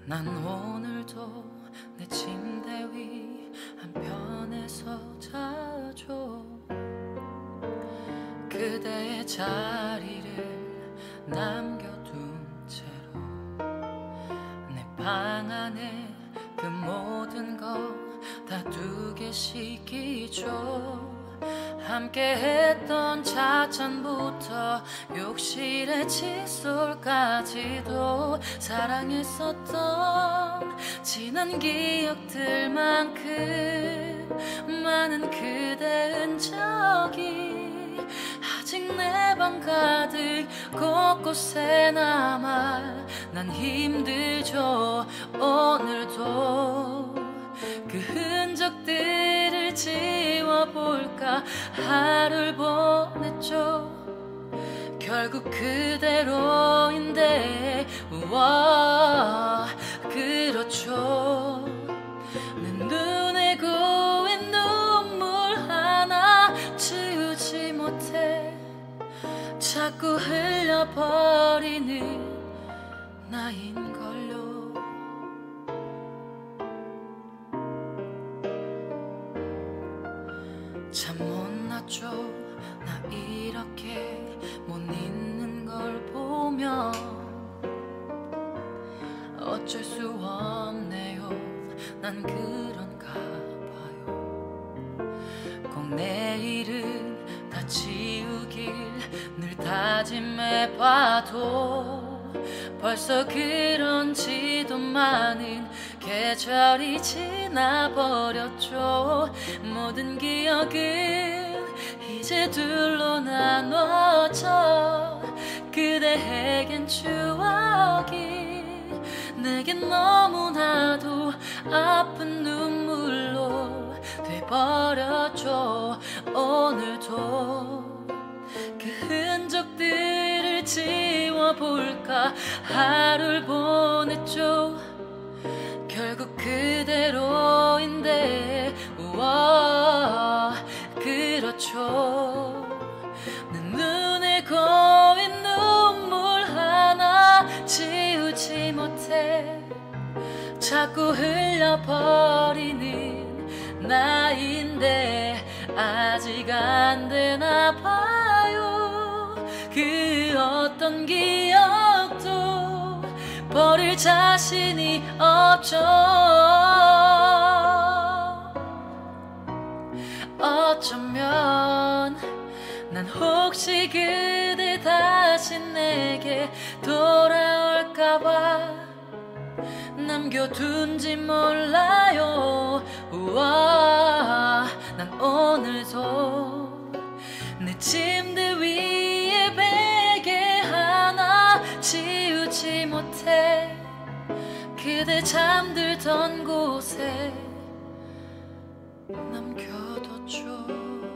난 오늘도 내 침대 위 한편에서 자죠. 그대의 자리를 남겨둔 채로 내 방 안에 그 모든 거 다 두개씩이죠. 함께 했던 차찬부터 욕실의 칫솔까지도 사랑했었던 지난 기억들만큼 많은 그대 흔적이 아직 내 방 가득 곳곳에 남아 난 힘들죠. 오늘도 그 흔적들을 지워볼까 하루를 보냈죠. 결국 그대로인데 우와 그렇죠. 내 눈에 고인 눈물 하나 지우지 못해 자꾸 흘려버리는 나인걸요. 참 못났죠. 나 이렇게 못 있는 걸 보면 어쩔 수 없네요. 난 그런가 봐요. 꼭 내일은 다 지우길 늘 다짐해봐도 벌써 그런지도 많은 계절이 지나버렸죠. 모든 기억은 이제 둘로 나눠져 그대에겐 추억이 내겐 너무나도 아픈 눈물로 돼버렸죠. 오늘도 그 흔적들을 지워볼까 하루를 보냈죠. 결국 그대로인데 우와 그렇죠. 내 눈에 고인 눈물 하나 지우지 못해 자꾸 흘려버리는 나인데 아직 안 되나 봐요. 그 어떤 기억도 버릴 자신이 없죠. 어쩌면 난 혹시 그대 다시 내게 돌아올까봐 남겨둔지 몰라요. 우와 난 오늘도 내 침대 위에 베개 하나 지우지 못해 그대 잠들던 곳에 남겨뒀죠.